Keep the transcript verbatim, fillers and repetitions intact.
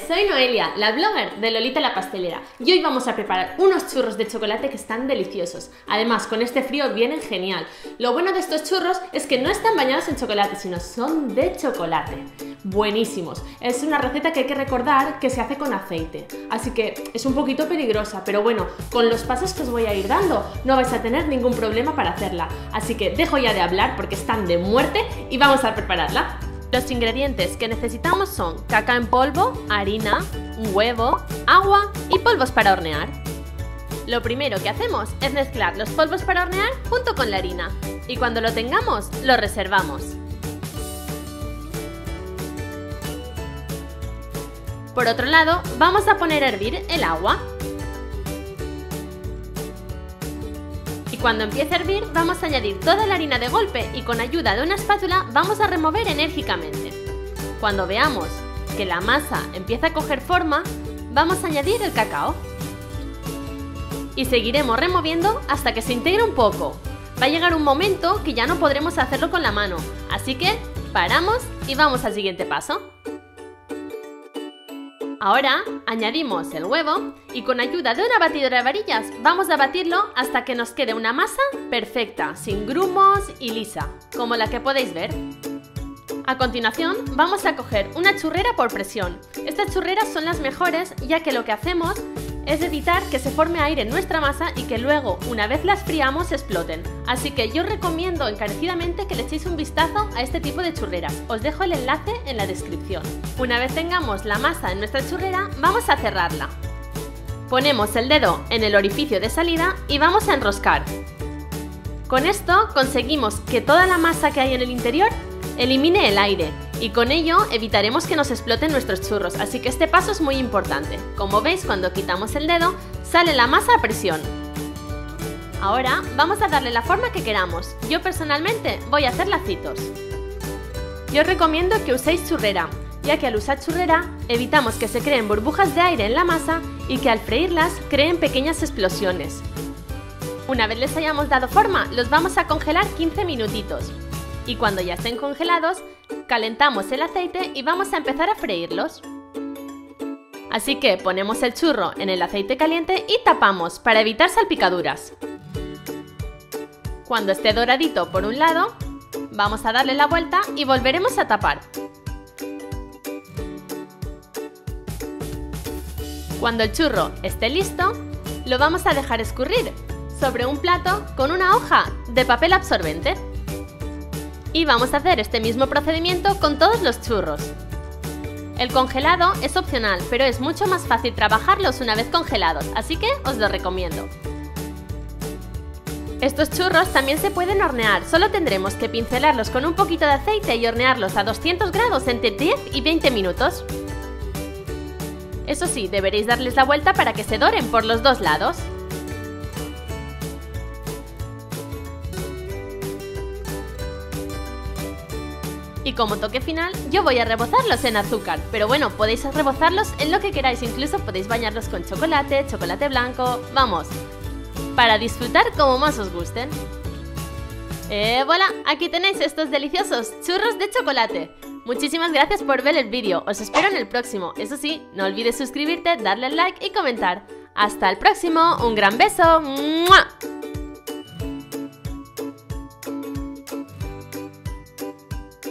soy Noelia, la blogger de Lolita la pastelera, y hoy vamos a preparar unos churros de chocolate que están deliciosos. Además, con este frío vienen genial. Lo bueno de estos churros es que no están bañados en chocolate, sino son de chocolate. Buenísimos. Es una receta que hay que recordar que se hace con aceite, así que es un poquito peligrosa, pero bueno, con los pasos que os voy a ir dando no vais a tener ningún problema para hacerla. Así que dejo ya de hablar porque están de muerte y vamos a prepararla. Los ingredientes que necesitamos son cacao en polvo, harina, un huevo, agua y polvos para hornear. Lo primero que hacemos es mezclar los polvos para hornear junto con la harina y cuando lo tengamos lo reservamos. Por otro lado, vamos a poner a hervir el agua. Cuando empiece a hervir vamos a añadir toda la harina de golpe y con ayuda de una espátula vamos a remover enérgicamente. Cuando veamos que la masa empieza a coger forma, vamos a añadir el cacao. Y seguiremos removiendo hasta que se integre un poco. Va a llegar un momento que ya no podremos hacerlo con la mano, así que paramos y vamos al siguiente paso. Ahora añadimos el huevo y con ayuda de una batidora de varillas vamos a batirlo hasta que nos quede una masa perfecta, sin grumos y lisa, como la que podéis ver. A continuación vamos a coger una churrera por presión. Estas churreras son las mejores ya que lo que hacemos es evitar que se forme aire en nuestra masa y que luego, una vez las friamos, exploten. Así que yo os recomiendo encarecidamente que le echéis un vistazo a este tipo de churreras. Os dejo el enlace en la descripción. Una vez tengamos la masa en nuestra churrera, vamos a cerrarla. Ponemos el dedo en el orificio de salida y vamos a enroscar. Con esto conseguimos que toda la masa que hay en el interior elimine el aire y con ello evitaremos que nos exploten nuestros churros, así que este paso es muy importante. Como veis, cuando quitamos el dedo, sale la masa a presión. Ahora vamos a darle la forma que queramos. Yo personalmente voy a hacer lacitos. Yo os recomiendo que uséis churrera, ya que al usar churrera evitamos que se creen burbujas de aire en la masa y que al freírlas creen pequeñas explosiones. Una vez les hayamos dado forma, los vamos a congelar quince minutitos. Y cuando ya estén congelados, calentamos el aceite y vamos a empezar a freírlos. Así que ponemos el churro en el aceite caliente y tapamos para evitar salpicaduras. Cuando esté doradito por un lado, vamos a darle la vuelta y volveremos a tapar. Cuando el churro esté listo, lo vamos a dejar escurrir sobre un plato con una hoja de papel absorbente. Y vamos a hacer este mismo procedimiento con todos los churros. El congelado es opcional, pero es mucho más fácil trabajarlos una vez congelados, así que os lo recomiendo. Estos churros también se pueden hornear, solo tendremos que pincelarlos con un poquito de aceite y hornearlos a doscientos grados entre diez y veinte minutos. Eso sí, deberéis darles la vuelta para que se doren por los dos lados. Y como toque final, yo voy a rebozarlos en azúcar, pero bueno, podéis rebozarlos en lo que queráis, incluso podéis bañarlos con chocolate, chocolate blanco, vamos, para disfrutar como más os gusten. ¡Eh, voilà! Aquí tenéis estos deliciosos churros de chocolate. Muchísimas gracias por ver el vídeo, os espero en el próximo. Eso sí, no olvides suscribirte, darle al like y comentar. ¡Hasta el próximo! ¡Un gran beso! ¡Mua!